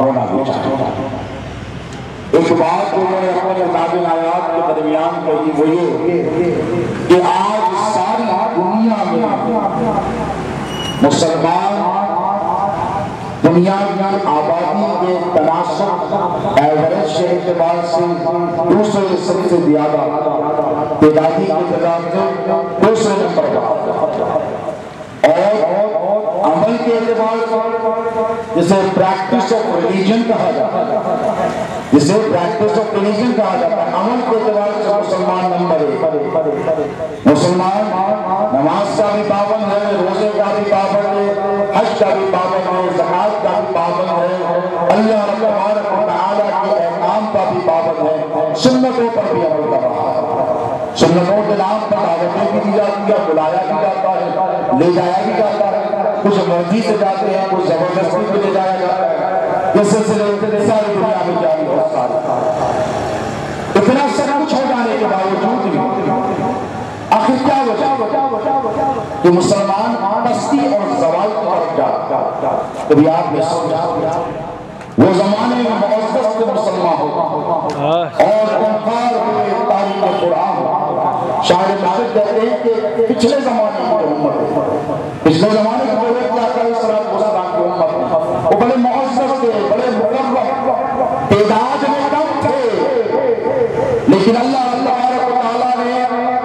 ہونا بھی چاہیے۔ ایک بات انہوں نے اپنے نازل آیات کے درمیان کہی وہ یہ کہ آج ساری دنیا میں مسلمان دنیا کی آبادی کے تناسب ایوریج کے اعتبار سے دوسرے حصے سے زیادہ تعدادی کے اعتبار سے دوسرے نمبر پر، اور عمل کے اعتبار سے جسے پریکٹس آف ریلیجن کہا جاتا ہے، جسے پریکٹس آف ریلیجن کہا جاتا ہے، عمل کے اعتبار سے مسلمان نمبر 1۔ مسلمان نماز کا بھی پابند ہے، روزے کا بھی پابند ہے، حج کا بھی پابند ہے، زکوٰۃ کا بھی پابند ہے، اللہ تبارک و تعالیٰ کے احکام کا بھی پابند ہے، سنتوں پر بھی عمل کر رہا ہے۔ سنتوں کے نام پر دعوتیں بھی دی جاتی ہے، بلایا بھی جاتا ہے، لے جایا بھی جاتا ہے، کچھ مرضی سے جاتے ہیں، کچھ زبردستی بھی لے جایا جاتا ہے۔ یہ سلسلے ساری دنیا میں جاری بہت سارے، اتنا سب کچھ ہو جانے کے باوجود بھی آخر کیا وجہ کہ مسلمان پستی اور زوال کی طرف جاتا ہے۔ کبھی آپ نے سمجھا وہ زمانے میں معزز کے مسلمان ہوتا اور انکار ہوئے تاریخ قرآن، شاعر مالک کہتے ہیں کہ پچھلے زمانے کی امت، پچھلے زمانے کے حضرت علیہ السلام کی امت وہ بڑے معزز تھے، بڑے مکرم، تعداد میں کم تھے، لیکن اللہ تبارک و تعالیٰ نے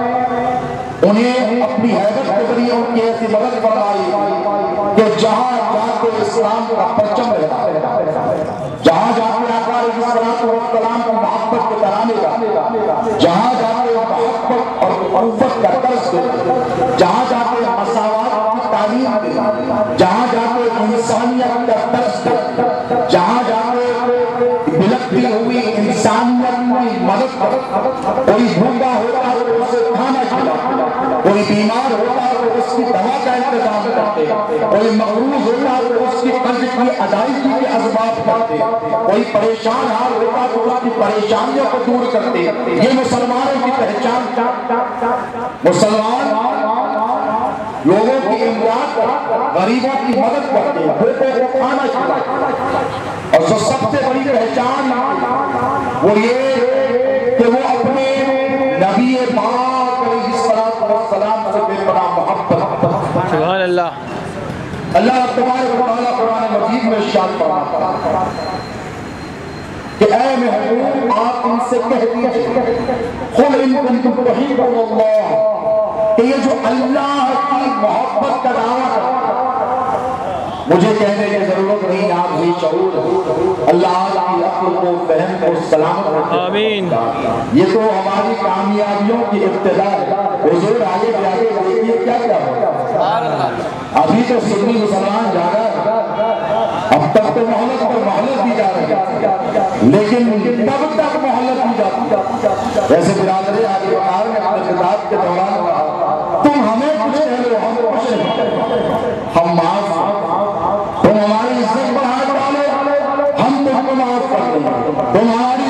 انہیں اپنی حیبت کے ذریعے ان کی ایسی مدد فرمائی کہ جہاں جہاں کے اسلام کا پرچم رہا، جہاں جہاں کے آقا علیہ السلام کی محبت کے ترانے کا، جہاں جہاں کے محبت اور الفت کا درس دے، جہاں جہاں کے مساوات کی تعلیم دے، جہاں جہاں کے انسانیت کا درس دے، جہاں جہاں کے بلکتی ہوئی انسانیت کی مدد کر، کوئی بھوکا ہوتا ہے تو اسے کھانا کھلاتے، کوئی بیمار ہوتا ہے تو اس کی دوا کا انتظام کرتے، کوئی مقروض ہوتا ہے تو اس کی قرض کی ادائیگی کے اسباب کرتے، کوئی پریشان حال ہوتا ہے تو اس کی پریشانیوں کو دور کرتے۔ یہ مسلمانوں کی پہچان، مسلمان لوگوں کی امداد کرتے، غریبوں کی مدد کرتے، بھوکوں کو کھانا کھلاتے، اور جو سب سے بڑی پہچان وہ یہ کہ وہ اپنے نبی پاک علیہ السلام سے بے پناہ محبت۔ سبحان اللہ۔ اللہ تبارک و تعالیٰ قرآن مجید میں ارشاد فرماتا ہے کہ اے محبوب آپ ان سے کہہ دیجئے قل ان کنتم تحبون اللہ، کہ یہ جو اللہ کی محبت کا دعویٰ ہے، مجھے کہنے کی ضرورت نہیں، آپ ہی شعور ہے، اللہ کی عقل کو، فہم کو سلامت رکھے، آمین۔ یہ تو ہماری کامیابیوں کی ابتدا ہے۔ حضور آگے جاگے دیکھیے کیا کیا ہوگا، ابھی تو سنی مسلمان جاگا ہے، اب تک تو مہلت پر مہلت دی جا رہی ہے، لیکن تب تک مہلت دی جاتی۔ جیسے برادر آگے بکار نے اپنے خطاب کے دوران کہا تم ہمیں کچھ کہہ لو ہم کچھ نہیں کہتے، ہم معاف ہیں، تم ہماری عزت بڑھا ڈالو ہم تم کو معاف کر دیں، تمہاری